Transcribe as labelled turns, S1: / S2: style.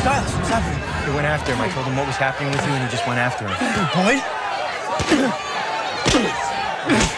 S1: Silas, what's happening?
S2: He went after him. I told him what was happening with you, and he just went after him.
S1: Boyd?